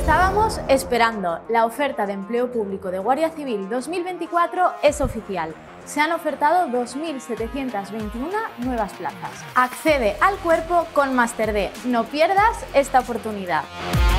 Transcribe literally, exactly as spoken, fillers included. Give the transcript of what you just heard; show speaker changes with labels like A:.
A: estábamos esperando. La oferta de empleo público de Guardia Civil dos mil veinticuatro es oficial. Se han ofertado dos mil setecientas veintiuna nuevas plazas. Accede al cuerpo con Master D. No pierdas esta oportunidad.